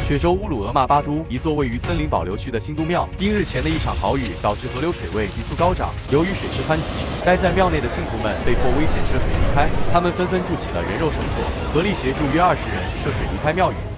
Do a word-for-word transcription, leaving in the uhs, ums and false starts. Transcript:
雪州乌鲁额玛巴都一座位于森林保留区的新都庙，因日前的一场豪雨导致河流水位急速高涨，由于水势湍急，待在庙内的信徒们被迫危险涉水离开，他们纷纷筑起了人肉绳索，合力协助约二十人涉水离开庙宇。